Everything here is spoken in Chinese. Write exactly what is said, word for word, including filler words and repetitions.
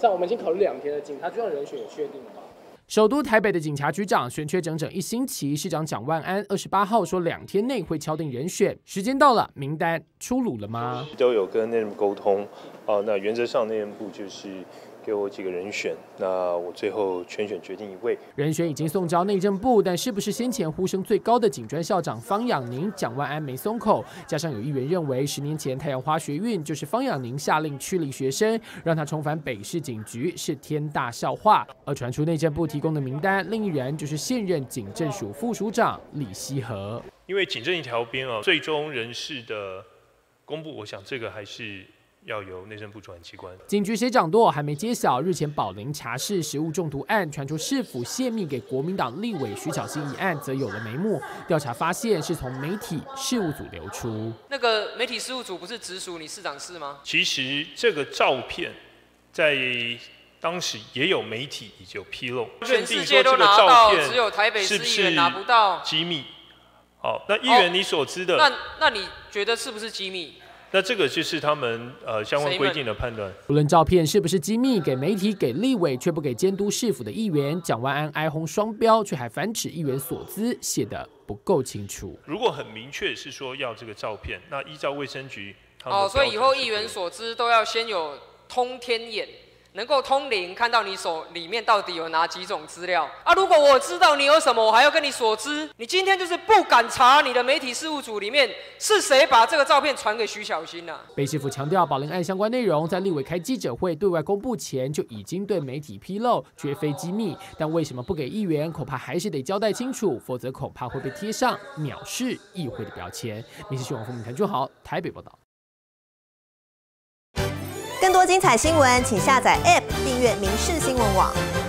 上我们已经考虑两天了，警察局长人选有确定了吗？ 首都台北的警察局长悬缺整整一星期，市长蒋万安二十八号说两天内会敲定人选，时间到了，名单出炉了吗？ 都有跟内政部沟通，啊、呃，那原则上内政部就是给我几个人选，那我最后全选决定一位。 人选已经送交内政部，但是不是先前呼声最高的警专校长方养宁、蒋万安没松口？加上有议员认为，十年前太阳花学运就是方养宁下令驱离学生，让他重返北市警局是天大笑话。而传出内政部提供的名单，另一人就是现任警政署副署长李希和。 因为警政一条边啊，最终人事的公布，我想这个还是要由内政部主管机关。 警局谁掌舵还没揭晓。日前宝林茶室食物中毒案传出市府泄密给国民党立委徐巧芯一案，则有了眉目。调查发现是从媒体事务组流出。 那个媒体事务组不是直属你市长室吗？ 其实这个照片在当时也有媒体已经有披露， 全世界都拿到，只有台北市议员拿不到机密。好，那议员你所知的， 哦、那那你觉得是不是机密？ 那这个就是他们呃相关规定的判断。 无论照片是不是机密，给媒体、给立委，却不给监督市府的议员，蒋万安哀轰双标，却还反指议员所资，写得不够清楚。 如果很明确是说要这个照片，那依照卫生局哦，所以以后议员所资都要先有通天眼。能够通灵，看到你手里面到底有哪几种资料啊？如果我知道你有什么，我还要跟你所知。你今天就是不敢查你的媒体事务组里面是谁把这个照片传给徐巧芯啊？ 北市府强调，宝林案相关内容在立委开记者会对外公布前就已经对媒体披露，绝非机密。但为什么不给议员？恐怕还是得交代清楚，否则恐怕会被贴上藐视议会的标签。民视新闻副民谭俊豪台北报道。 更多精彩新闻，请下载 App 订阅民视新闻网。